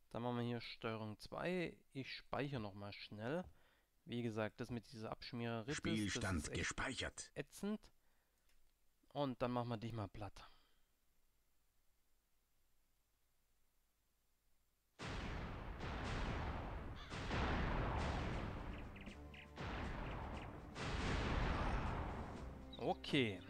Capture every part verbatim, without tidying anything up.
Dann machen wir hier Steuerung zwei. Ich speichere nochmal schnell. Wie gesagt, das mit dieser Abschmiereritis, das ist Spielstand echt gespeichert. ätzend. Und dann machen wir dich mal platt. Okay.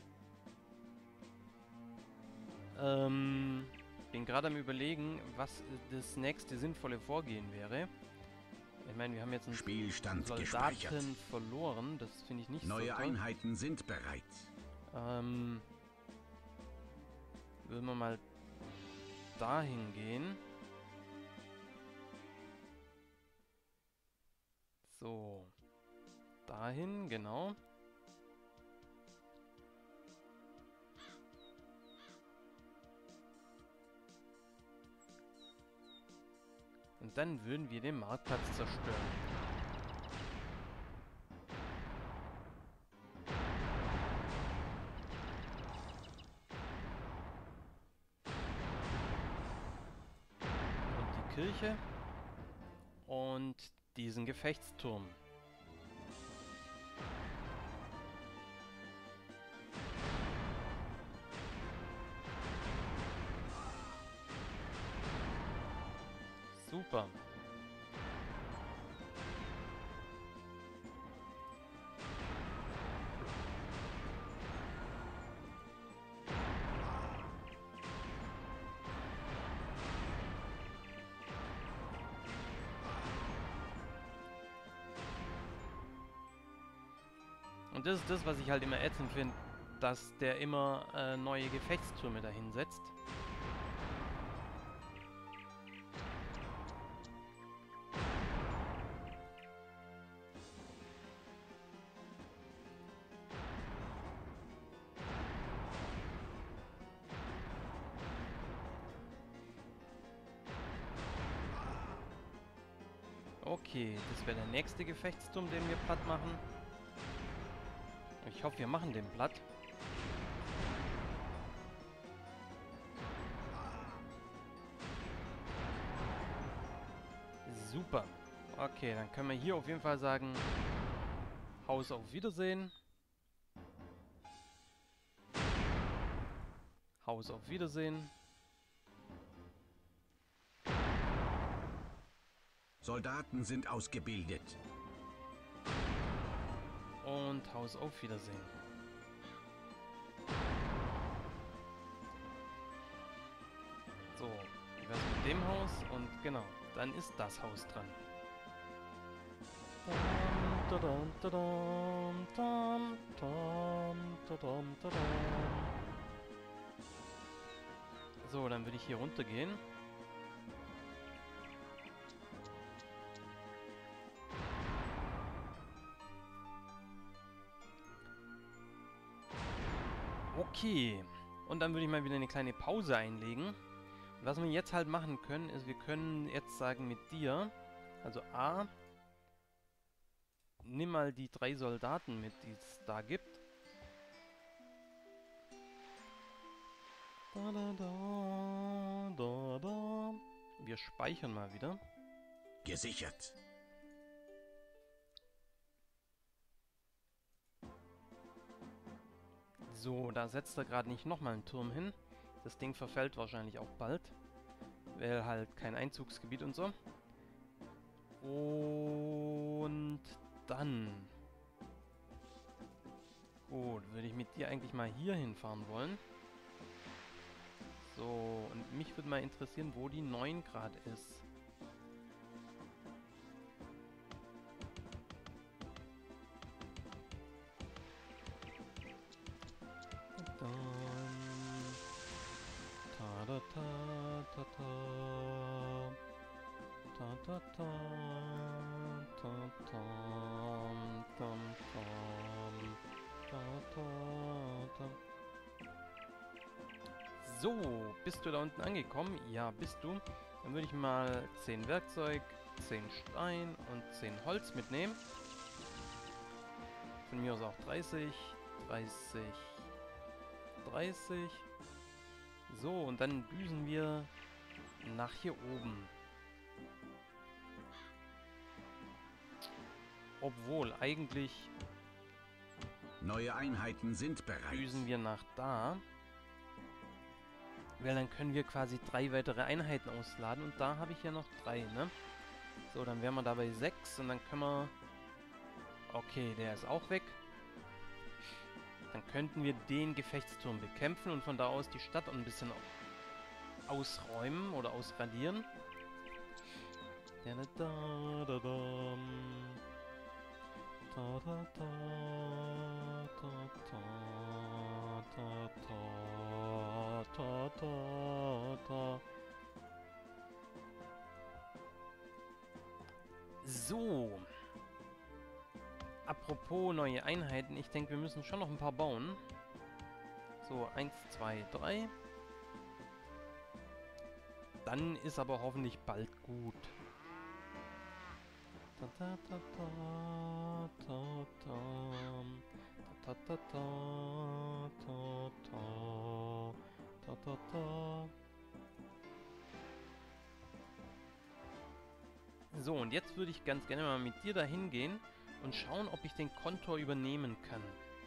Ähm, bin gerade am Überlegen, was das nächste sinnvolle Vorgehen wäre. Ich meine, wir haben jetzt einen Spielstand gespeichert. Soldaten verloren. Das finde ich nicht so Neue toll. Einheiten sind bereit. Ähm, würden wir mal dahin gehen. So. Dahin, genau. Und dann würden wir den Marktplatz zerstören. Und die Kirche. Und diesen Gefechtsturm. Super. Und das ist das, was ich halt immer ätzend finde, dass der immer äh, neue Gefechtstürme dahin setzt. Okay, das wäre der nächste Gefechtsturm, den wir platt machen. Ich hoffe, wir machen den platt. Super. Okay, dann können wir hier auf jeden Fall sagen, Haus auf Wiedersehen. Haus auf Wiedersehen. Soldaten sind ausgebildet. Und Haus auf Wiedersehen. So, wie wär's mit dem Haus? Und genau, dann ist das Haus dran. Dam, tadam, tadam, dam, tadam, tadam. So, dann würde ich hier runtergehen. Okay. Und dann würde ich mal wieder eine kleine Pause einlegen. Und was wir jetzt halt machen können, ist, wir können jetzt sagen mit dir, also A, nimm mal die drei Soldaten mit, die es da gibt. Da, da, da, da, da. Wir speichern mal wieder. Gesichert. So, da setzt er gerade nicht nochmal einen Turm hin. Das Ding verfällt wahrscheinlich auch bald. Weil halt kein Einzugsgebiet und so. Und dann... Gut, würde ich mit dir eigentlich mal hier hinfahren wollen. So, und mich würde mal interessieren, wo die neun Grad ist. Ta da ta ta ta ta ta ta ta tam tam tam ta ta ta. So, bist du da unten angekommen? Ja, bist du. Dann würde ich mal zehn Werkzeug, zehn Stein und zehn Holz mitnehmen. Von mir aus auch dreißig, dreißig, dreißig. So, und dann düsen wir nach hier oben. Obwohl, eigentlich Neue Einheiten sind bereit. düsen wir nach da. Weil dann können wir quasi drei weitere Einheiten ausladen. Und da habe ich ja noch drei, ne? So, dann wären wir da bei sechs. Und dann können wir... Okay, der ist auch weg. Dann könnten wir den Gefechtsturm bekämpfen und von da aus die Stadt ein bisschen ausräumen oder ausradieren. Da da da da da da da da da da da. So. Apropos neue Einheiten, ich denke, wir müssen schon noch ein paar bauen. So, eins, zwei, drei. Dann ist aber hoffentlich bald gut. Da, da, da, da, da, da, da, da, da, da, da, da, da. So, und jetzt würde ich ganz gerne mal mit dir dahin gehen und schauen, ob ich den Kontor übernehmen kann.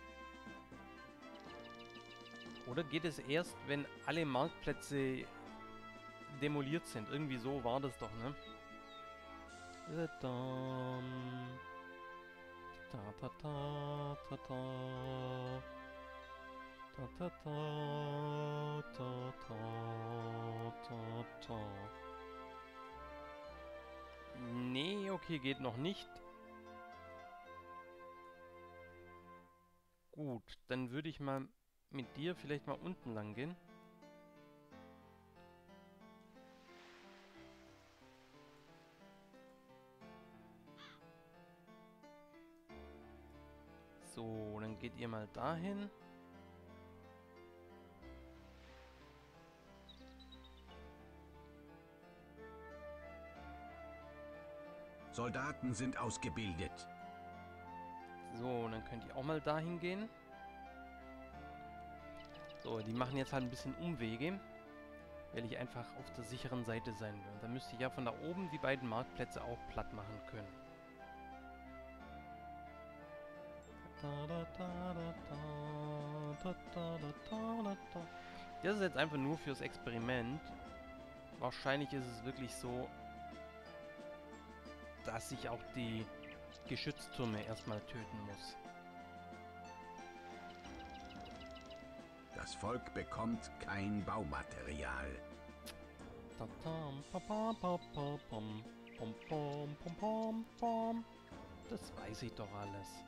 Oder geht es erst, wenn alle Marktplätze demoliert sind? Irgendwie so war das doch, ne? Da da da da da da da da da da da. Nee, okay, geht noch nicht. Gut, dann würde ich mal mit dir vielleicht mal unten lang gehen. So, dann geht ihr mal dahin. Soldaten sind ausgebildet. So, dann könnt ihr auch mal dahin gehen. So, die machen jetzt halt ein bisschen Umwege, weil ich einfach auf der sicheren Seite sein will. Und dann müsste ich ja von da oben die beiden Marktplätze auch platt machen können. Das ist jetzt einfach nur fürs Experiment. Wahrscheinlich ist es wirklich so, dass ich auch die Geschütztürme erstmal töten muss. Das Volk bekommt kein Baumaterial. Das weiß ich doch alles.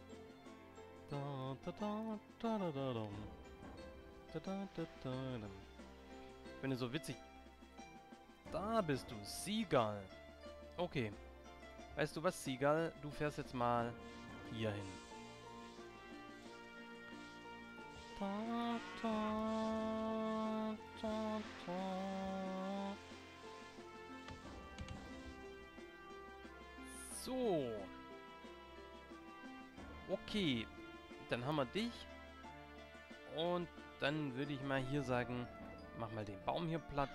Ich finde so witzig. Da bist du, Seagull. Okay. Weißt du was, Seagull? Du fährst jetzt mal hier hin. Da, da, da, da. So. Okay. Dann haben wir dich. Und dann würde ich mal hier sagen, mach mal den Baum hier platt.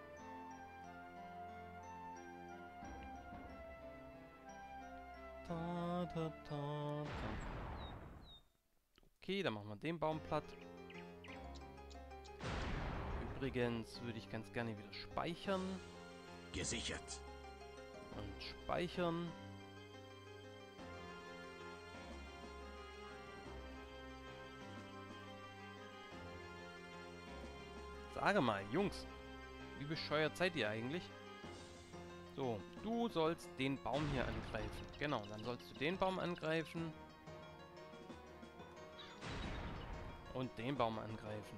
Da, da, da, da. Okay, dann machen wir den Baum platt. Übrigens würde ich ganz gerne wieder speichern. Gesichert. Und speichern. Sage mal, Jungs, wie bescheuert seid ihr eigentlich? So, du sollst den Baum hier angreifen. Genau, dann sollst du den Baum angreifen. Und den Baum angreifen.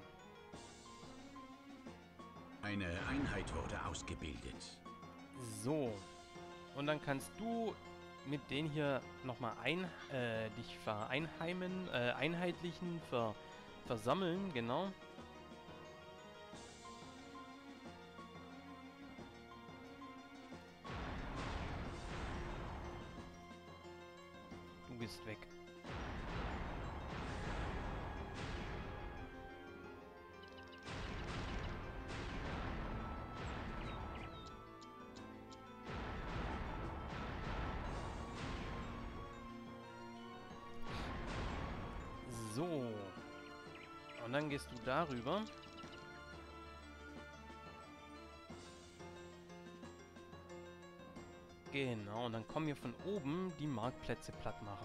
Eine Einheit wurde ausgebildet. So. Und dann kannst du mit denen hier nochmal ein, äh, dich vereinheimen, äh, einheitlichen, ver, versammeln, genau. Du bist weg. So. Und dann gehst du darüber. Genau, und dann kommen wir von oben die Marktplätze platt machen.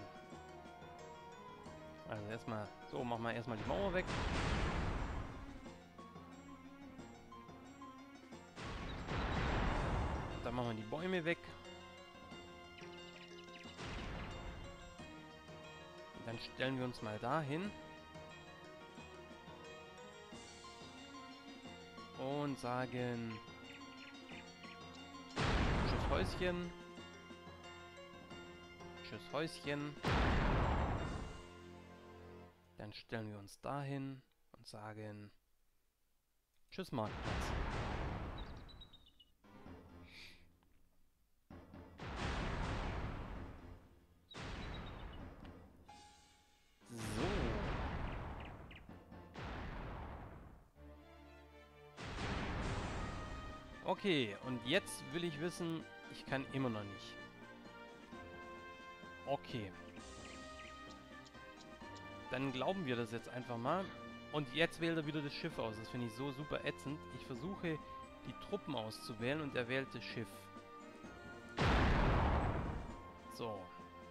Also erstmal, so, machen wir erstmal die Mauer weg. Dann machen wir die Bäume weg. Und dann stellen wir uns mal dahin. Und sagen... Tschüss Häuschen. Tschüss Häuschen. Dann stellen wir uns dahin und sagen Tschüss Marktplatz. So. Okay, und jetzt will ich wissen, ich kann immer noch nicht. Okay. Dann glauben wir das jetzt einfach mal. Und jetzt wählt er wieder das Schiff aus. Das finde ich so super ätzend. Ich versuche, die Truppen auszuwählen und er wählt das Schiff. So.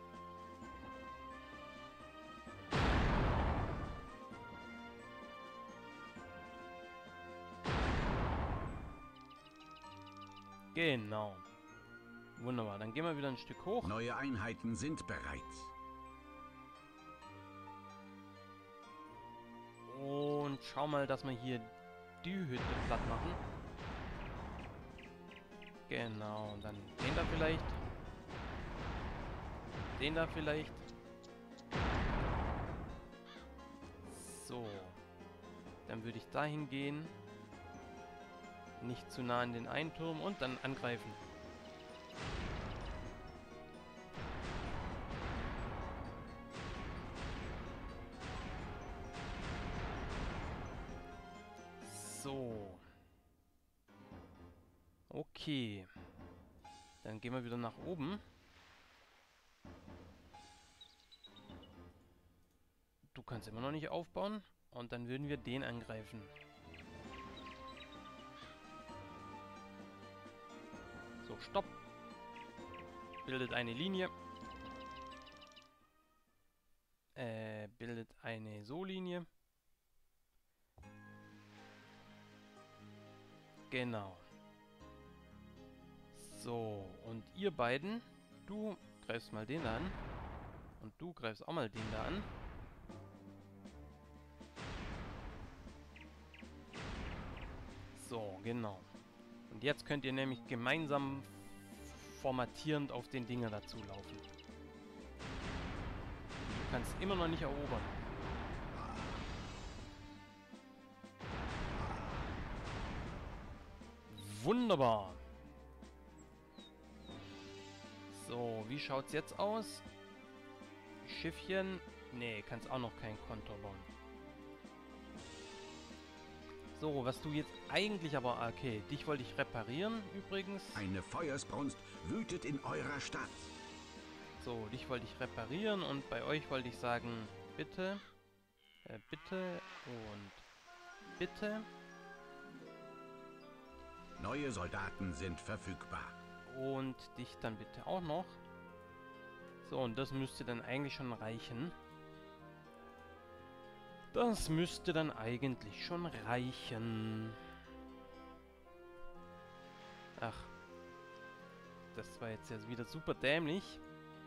Genau. Wunderbar. Dann gehen wir wieder ein Stück hoch. Neue Einheiten sind bereit. Und schau mal, dass wir hier die Hütte platt machen. Genau, und dann den da vielleicht. Den da vielleicht. So. Dann würde ich dahin gehen. Nicht zu nah an den einen Turm und dann angreifen. So. Okay. Dann gehen wir wieder nach oben. Du kannst immer noch nicht aufbauen. Und dann würden wir den angreifen. So, stopp. Bildet eine Linie. Äh, bildet eine So-Linie. Genau. So, und ihr beiden, du greifst mal den da an. Und du greifst auch mal den da an. So, genau. Und jetzt könnt ihr nämlich gemeinsam formatierend auf den Dinger dazu laufen. Du kannst immer noch nicht erobern. Wunderbar. So, wie schaut's jetzt aus? Schiffchen. Nee, kannst auch noch kein Kontor bauen. So, was du jetzt eigentlich aber... Okay, dich wollte ich reparieren übrigens. Eine Feuersbrunst wütet in eurer Stadt. So, dich wollte ich reparieren und bei euch wollte ich sagen, bitte, äh, bitte und bitte. Neue Soldaten sind verfügbar. Und dich dann bitte auch noch. So, und das müsste dann eigentlich schon reichen. Das müsste dann eigentlich schon reichen. Ach. Das war jetzt ja wieder super dämlich.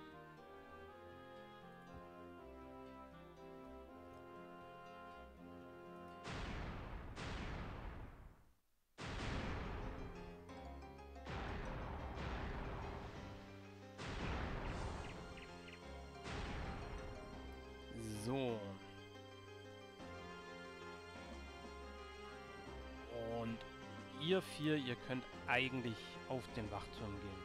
So. Und ihr vier, ihr könnt eigentlich auf den Wachturm gehen.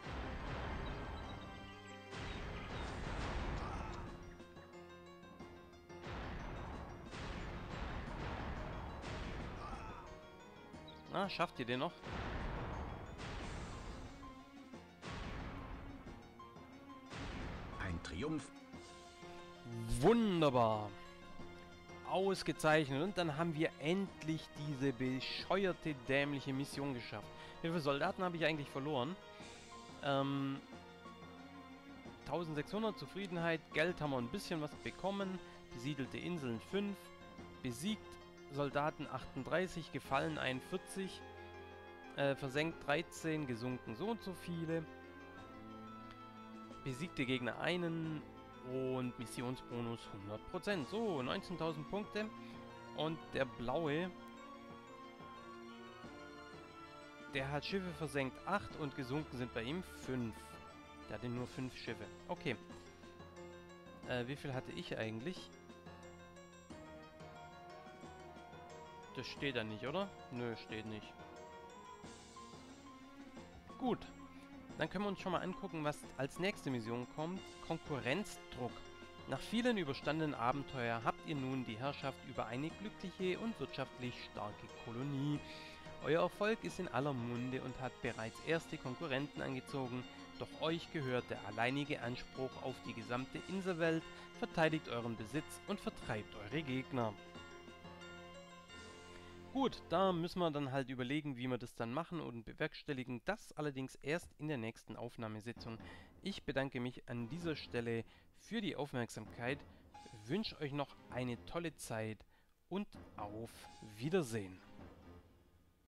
Ah, schafft ihr den noch? Ein Triumph. Wunderbar. Ausgezeichnet. Und dann haben wir endlich diese bescheuerte, dämliche Mission geschafft. Wie viele Soldaten habe ich eigentlich verloren? Ähm, eintausendsechshundert Zufriedenheit. Geld haben wir ein bisschen was bekommen. Besiedelte Inseln fünf. Besiegt Soldaten achtunddreißig. Gefallen einundvierzig. Äh, versenkt dreizehn. Gesunken so und so viele. Besiegte Gegner einen. Und Missionsbonus hundert Prozent. So, neunzehntausend Punkte. Und der blaue, der hat Schiffe versenkt acht und gesunken sind bei ihm fünf. Der hatte nur fünf Schiffe. Okay. Äh, wie viel hatte ich eigentlich? Das steht da nicht, oder? Nö, steht nicht. Gut. Dann können wir uns schon mal angucken, was als nächste Mission kommt. Konkurrenzdruck. Nach vielen überstandenen Abenteuern habt ihr nun die Herrschaft über eine glückliche und wirtschaftlich starke Kolonie. Euer Erfolg ist in aller Munde und hat bereits erste Konkurrenten angezogen, doch euch gehört der alleinige Anspruch auf die gesamte Inselwelt, verteidigt euren Besitz und vertreibt eure Gegner. Gut, da müssen wir dann halt überlegen, wie wir das dann machen und bewerkstelligen. Das allerdings erst in der nächsten Aufnahmesitzung. Ich bedanke mich an dieser Stelle für die Aufmerksamkeit, wünsche euch noch eine tolle Zeit und auf Wiedersehen.